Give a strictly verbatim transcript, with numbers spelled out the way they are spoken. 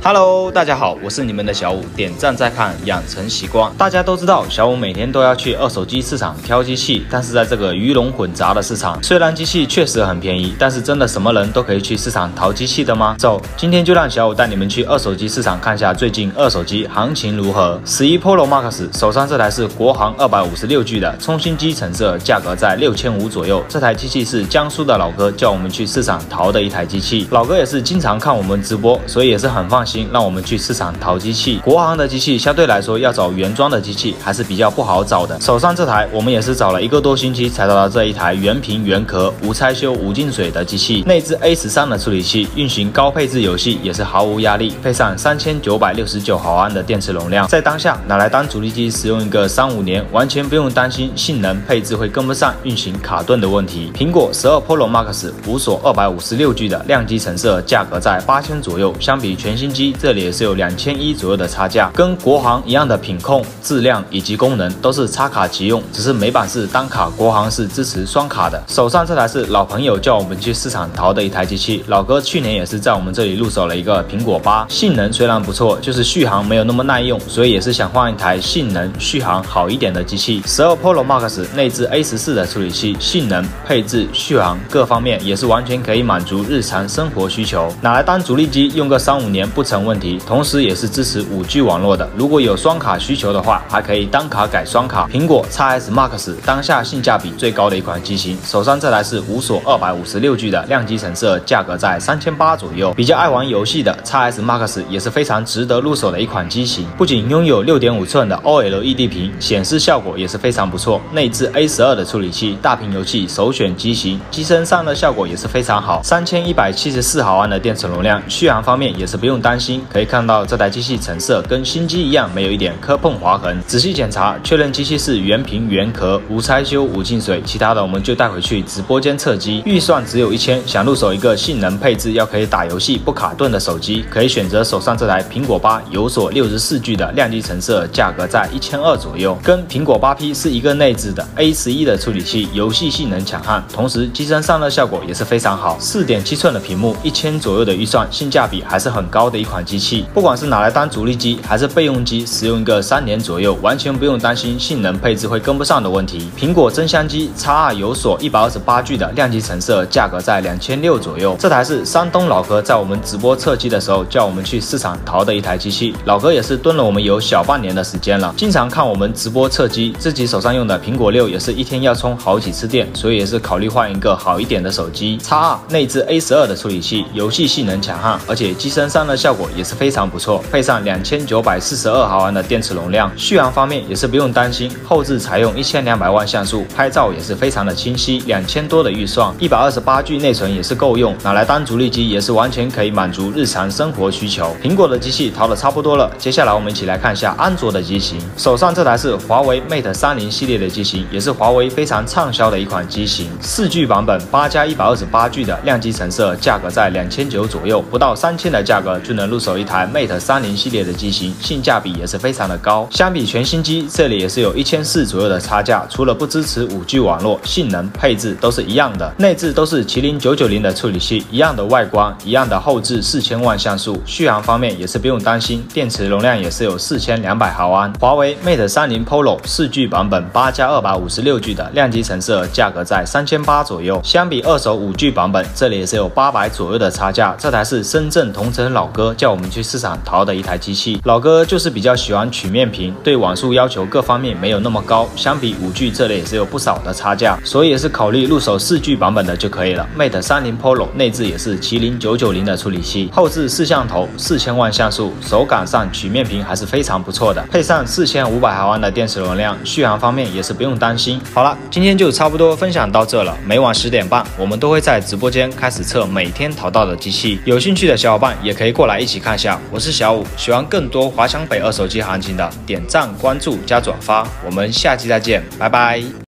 Hello， 大家好，我是你们的小五，点赞再看，养成习惯。大家都知道，小五每天都要去二手机市场挑机器，但是在这个鱼龙混杂的市场，虽然机器确实很便宜，但是真的什么人都可以去市场淘机器的吗？走，今天就让小五带你们去二手机市场看一下最近二手机行情如何。十一 Pro Max 手上这台是国行二百五十六 G 的冲新机成色，价格在六千五左右。这台机器是江苏的老哥叫我们去市场淘的一台机器，老哥也是经常看我们直播，所以也是很放心让我们去市场淘机器。国行的机器相对来说要找原装的机器还是比较不好找的。手上这台我们也是找了一个多星期才找到这一台原屏原壳无拆修无进水的机器，内置 A 十三 的处理器，运行高配置游戏也是毫无压力，配上三千九百六十九毫安的电池容量，在当下拿来当主力机使用一个三五年，完全不用担心性能配置会跟不上运行卡顿的问题。苹果十二 Pro Max 无锁二百五十六 G 的亮机成色，价格在八千左右，相比全新机这里也是有两千一左右的差价，跟国行一样的品控、质量以及功能都是插卡即用，只是美版是单卡，国行是支持双卡的。手上这台是老朋友叫我们去市场淘的一台机器，老哥去年也是在我们这里入手了一个苹果八，性能虽然不错，就是续航没有那么耐用，所以也是想换一台性能、续航好一点的机器。十二 Pro Max 内置 A 十四 的处理器，性能、配置、续航各方面也是完全可以满足日常生活需求，拿来当主力机用个三五年不成问题。同时也是支持 五 G 网络的，如果有双卡需求的话，还可以单卡改双卡。苹果 X S Max 当下性价比最高的一款机型，手上这台是无锁二百五十六 G 的亮机成色，价格在三千八左右。比较爱玩游戏的 X S Max 也是非常值得入手的一款机型，不仅拥有 六点五寸的 O L E D 屏，显示效果也是非常不错，内置 A 十二 的处理器，大屏游戏首选机型，机身散热效果也是非常好，三千一百七十四毫安的电池容量，续航方面也是不用担心。可以看到这台机器成色跟新机一样，没有一点磕碰划痕。仔细检查确认机器是原屏原壳，无拆修无进水，其他的我们就带回去直播间测机。预算只有一千，想入手一个性能配置要可以打游戏不卡顿的手机，可以选择手上这台苹果八有锁六十四 G 的亮机成色，价格在一千二左右，跟苹果八 P 是一个内置的 A 十一 的处理器，游戏性能强悍，同时机身散热效果也是非常好。四点七寸的屏幕，一千左右的预算，性价比还是很高的一款机器。不管是拿来当主力机还是备用机，使用一个三年左右，完全不用担心性能配置会跟不上的问题。苹果真香机 X 二 有锁一百二十八 G 的亮机成色，价格在两千六左右。这台是山东老哥在我们直播测机的时候叫我们去市场淘的一台机器，老哥也是蹲了我们有小半年的时间了，经常看我们直播测机，自己手上用的苹果六也是一天要充好几次电，所以也是考虑换一个好一点的手机。 X 二 内置 A 十二 的处理器，游戏性能强悍，而且机身散热效果也是非常不错，配上两千九百四十二毫安的电池容量，续航方面也是不用担心，后置采用一千两百万像素，拍照也是非常的清晰，两千多的预算，一百二十八 G 内存也是够用，拿来当主力机也是完全可以满足日常生活需求。苹果的机器淘的差不多了，接下来我们一起来看一下安卓的机型。手上这台是华为 Mate 三十系列的机型，也是华为非常畅销的一款机型， 四 G 版本八加一百二十八 G 的亮机成色，价格在两千九左右，不到三千的价格就能入手一台 Mate 三十系列的机型，性价比也是非常的高。相比全新机，这里也是有一千四左右的差价，除了不支持 五 G 网络，性能配置都是一样的，内置都是麒麟九九零的处理器，一样的外观，一样的后置四千万像素，续航方面也是不用担心，电池容量也是有四千两百毫安。华为 Mate 三十 Pro 四 G 版本八加二百五十六 G 的亮机成色，价格在三千八左右，相比二手 五 G 版本，这里也是有八百左右的差价。这台是深圳同城老哥叫我们去市场淘的一台机器，老哥就是比较喜欢曲面屏，对网速要求各方面没有那么高，相比 五 G 这里也是有不少的差价，所以也是考虑入手 四 G 版本的就可以了。 Mate 三十 Pro 内置也是麒麟九九零的处理器，后置四摄像头，四千万像素，手感上曲面屏还是非常不错的，配上四千五百毫安的电池容量，续航方面也是不用担心。好了，今天就差不多分享到这了，每晚十点半我们都会在直播间开始测每天淘到的机器，有兴趣的小伙伴也可以过来一起看一下。我是小五，喜欢更多华强北二手机行情的，点赞关注加转发，我们下期再见，拜拜。